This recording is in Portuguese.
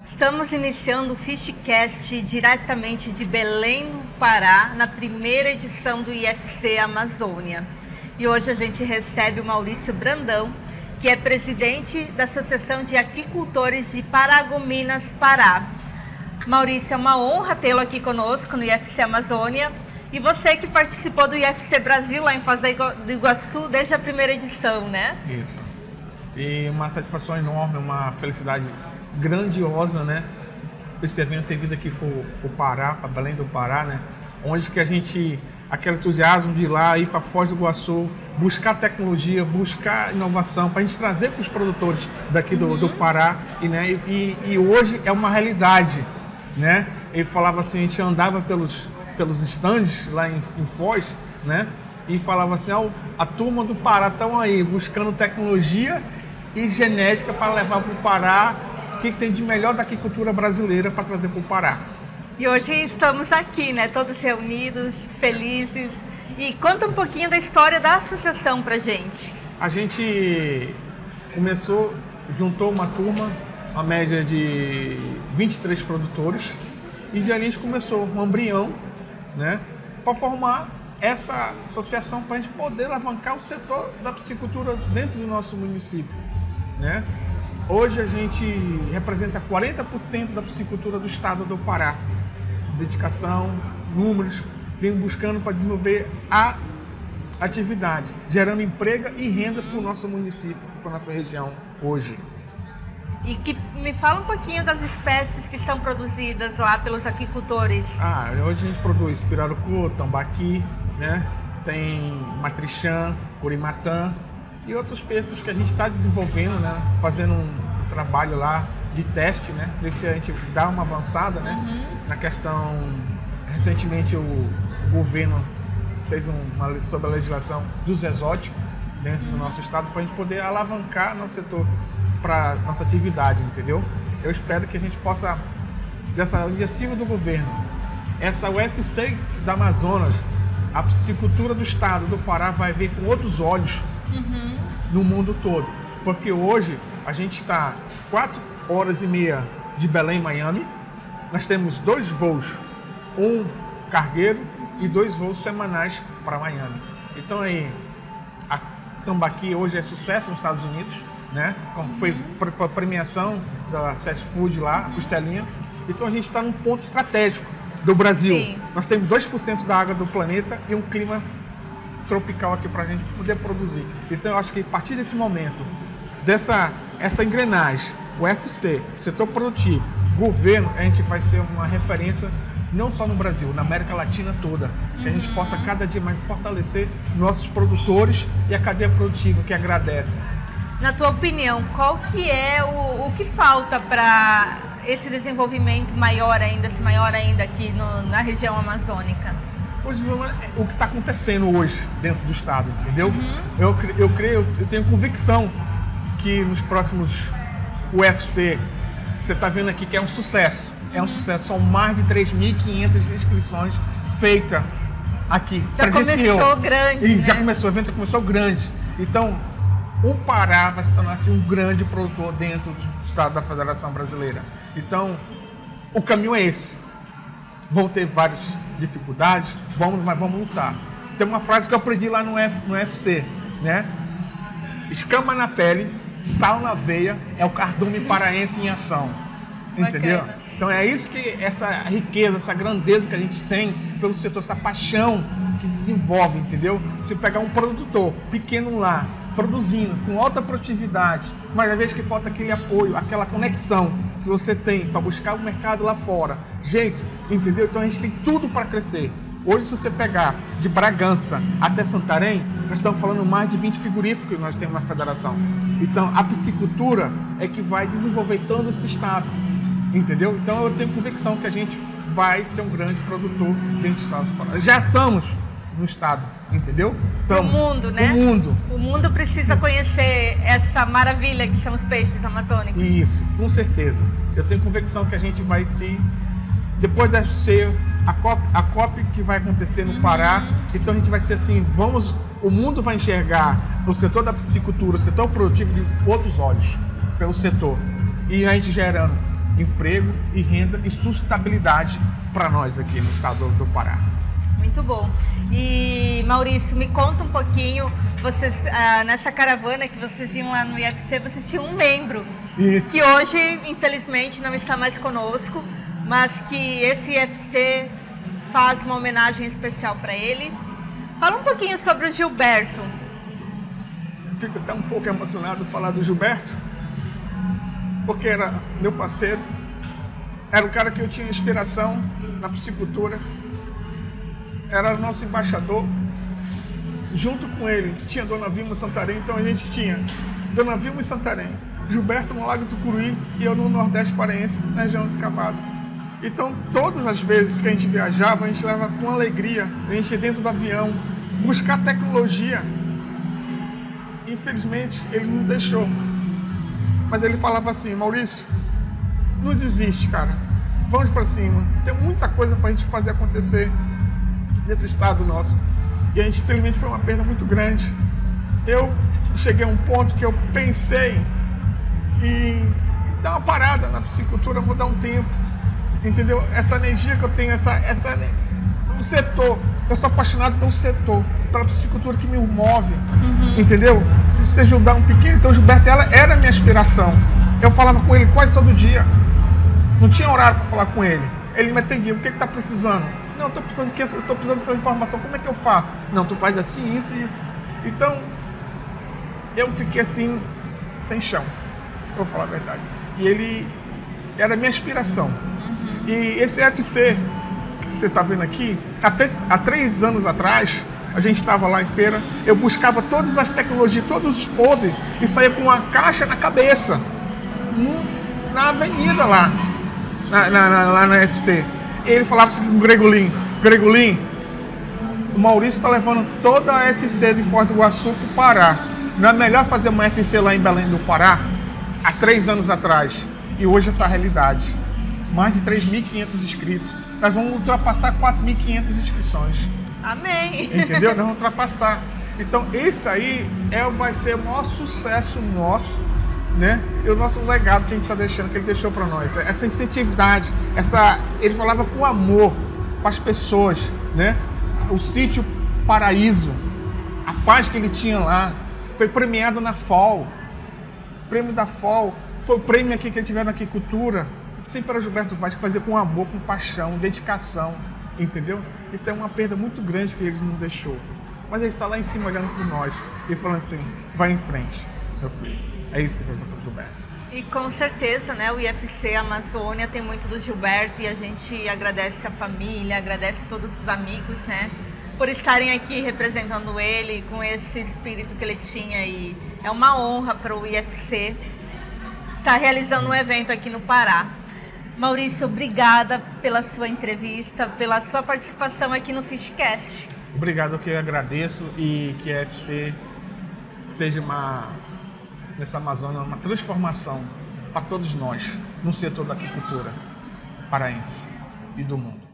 Estamos iniciando o Fishcast diretamente de Belém do Pará, na primeira edição do IFC Amazônia. E hoje a gente recebe o Maurício Brandão, que é presidente da Associação de Aquicultores de Paragominas, Pará. Maurício, é uma honra tê-lo aqui conosco no IFC Amazônia. E você que participou do IFC Brasil lá em Foz do Iguaçu desde a primeira edição, né? Isso. E uma satisfação enorme, uma felicidade grandiosa, né? Esse evento ter vindo aqui pro Pará, para Belém do Pará, né? Onde que a gente, aquele entusiasmo de ir lá, ir para Foz do Iguaçu, buscar tecnologia, buscar inovação, para a gente trazer para os produtores daqui do Pará. E hoje é uma realidade, né? Ele falava assim, a gente andava pelos estandes lá em Foz, né? E falava assim, a turma do Pará estão aí buscando tecnologia e genética para levar para o Pará o que tem de melhor da aquicultura brasileira para trazer para o Pará. E hoje estamos aqui, né? Todos reunidos, felizes. E conta um pouquinho da história da associação pra gente. A gente juntou uma turma, a média de 23 produtores, e de ali a gente começou um embrião, né? Para formar essa associação para a gente poder alavancar o setor da piscicultura dentro do nosso município, né? Hoje a gente representa 40% da piscicultura do estado do Pará. Dedicação, números, vem buscando para desenvolver a atividade, gerando emprego e renda para o nosso município, para a nossa região hoje. E que me fala um pouquinho das espécies que são produzidas lá pelos aquicultores. Hoje a gente produz pirarucu, tambaqui, né? Tem matrixã, curimatã e outros peixes que a gente está desenvolvendo, né? Fazendo um trabalho lá de teste, né? Ver se a gente dá uma avançada, né? Na questão, recentemente o governo fez uma lei sobre a legislação dos exóticos dentro do nosso estado para a gente poder alavancar nosso setor para nossa atividade, entendeu? Eu espero que a gente possa, dessa iniciativa do governo, essa UFC da Amazonas, a piscicultura do estado do Pará vai ver com outros olhos no mundo todo. Porque hoje a gente está 4 horas e meia de Belém, Miami. Nós temos 2 voos, um cargueiro e 2 voos semanais para Miami. Então aí, a tambaqui hoje é sucesso nos Estados Unidos, né? Como foi a premiação da Fast Food lá, a costelinha. Então a gente está num ponto estratégico do Brasil. Sim. Nós temos 2% da água do planeta e um clima tropical aqui para a gente poder produzir. Então eu acho que a partir desse momento, essa engrenagem, o UFC, setor produtivo, governo, a gente vai ser uma referência não só no Brasil, na América Latina toda. Que a gente possa cada dia mais fortalecer nossos produtores e a cadeia produtiva que agradece. Na tua opinião, qual que é o que falta para esse desenvolvimento maior ainda aqui na região amazônica? O que está acontecendo hoje dentro do estado, entendeu? Eu tenho convicção que nos próximos UFC, você está vendo aqui que é um sucesso. É um sucesso, são mais de 3.500 inscrições feitas aqui. Já começou grande, né? Já começou, o evento começou grande. Então, o Pará vai se tornar assim, um grande produtor dentro do estado da Federação Brasileira. Então, o caminho é esse. Vão ter várias dificuldades, mas vamos lutar. Tem uma frase que eu aprendi lá no UFC, né? Escama na pele, sal na veia, é o cardume paraense em ação. Entendeu? Bacana. Então é isso que essa riqueza, essa grandeza que a gente tem pelo setor, essa paixão que desenvolve, entendeu? Se pegar um produtor pequeno lá, produzindo com alta produtividade, mas às vezes que falta aquele apoio, aquela conexão que você tem para buscar o mercado lá fora, gente, entendeu? Então a gente tem tudo para crescer. Hoje, se você pegar de Bragança até Santarém, nós estamos falando mais de 20 frigoríficos que nós temos na federação. Então a piscicultura é que vai desenvolver todo esse estado, entendeu? Então eu tenho convicção que a gente vai ser um grande produtor dentro do estado do Pará. Já somos no estado, entendeu? Somos. O mundo, né? O mundo precisa conhecer essa maravilha que são os peixes amazônicos. Isso, com certeza. Eu tenho convicção que a gente vai depois deve ser a COP que vai acontecer no Pará, então a gente vai ser assim, o mundo vai enxergar o setor da piscicultura, o setor produtivo de outros olhos, pelo setor. E a gente gerando emprego e renda e sustentabilidade para nós aqui no estado do Pará. Muito bom. E Maurício, me conta um pouquinho, vocês nessa caravana que vocês iam lá no IFC, vocês tinham um membro. Isso. Que hoje, infelizmente, não está mais conosco, mas que esse IFC faz uma homenagem especial para ele. Fala um pouquinho sobre o Gilberto. Fico até um pouco emocionado de falar do Gilberto, porque era meu parceiro, era o cara que eu tinha inspiração na piscicultura, era o nosso embaixador. Junto com ele tinha Dona Vilma Santarém, então a gente tinha Dona Vilma em Santarém, Gilberto no Lago Tucuruí e eu no Nordeste Paraense, na região de Cavado. Então todas as vezes que a gente viajava, a gente leva com alegria, a gente ia dentro do avião, buscar tecnologia. Infelizmente ele não deixou, mas ele falava assim: Maurício, não desiste, cara, vamos para cima, tem muita coisa para a gente fazer acontecer nesse estado nosso. E a gente, infelizmente, foi uma perda muito grande. Eu cheguei a um ponto que eu pensei em dar uma parada na piscicultura, mudar um tempo, entendeu? Essa energia que eu tenho, o setor, eu sou apaixonado pelo setor, pela piscicultura que me move, entendeu? Se ajudar um pequeno, então o Gilberto, ela era a minha aspiração. Eu falava com ele quase todo dia, não tinha horário para falar com ele. Ele me atendia: o que ele está precisando? Não, eu estou precisando dessa informação, como é que eu faço? Não, tu faz assim, isso e isso. Então, eu fiquei assim, sem chão, vou falar a verdade. E ele era a minha inspiração. E esse IFC que você está vendo aqui, até há 3 anos atrás, a gente estava lá em feira, eu buscava todas as tecnologias, todos os podres, e saía com uma caixa na cabeça, na avenida lá na UFC. E ele falava assim com o Gregolin, o Maurício está levando toda a UFC de Foz do Iguaçu para o Pará. Não é melhor fazer uma UFC lá em Belém do Pará? Há 3 anos atrás. E hoje essa realidade. Mais de 3.500 inscritos. Nós vamos ultrapassar 4.500 inscrições. Amém! Entendeu? Nós vamos ultrapassar. Então esse aí vai ser o maior sucesso nosso, né? E o nosso legado que a gente está deixando, que ele deixou para nós. Essa incentividade, ele falava com amor para as pessoas, né? O sítio Paraíso, a paz que ele tinha lá, foi premiado na FOL. O prêmio da FOL foi o prêmio aqui que ele tiver na agricultura. Sempre era o Gilberto Vaz, que fazia com amor, com paixão, dedicação, entendeu? Então é uma perda muito grande que eles não deixou. Mas ele está lá em cima olhando por nós e falando assim: vai em frente, meu filho. É isso que eu estou dizendo para o Gilberto. E com certeza, né, o IFC Amazônia tem muito do Gilberto, e a gente agradece a família, agradece a todos os amigos, né, por estarem aqui representando ele com esse espírito que ele tinha. E é uma honra para o IFC estar realizando um evento aqui no Pará. Maurício, obrigada pela sua entrevista, pela sua participação aqui no Fishcast. Obrigado, eu que agradeço, e que a IFC seja nessa Amazônia uma transformação para todos nós, no setor da agricultura paraense e do mundo.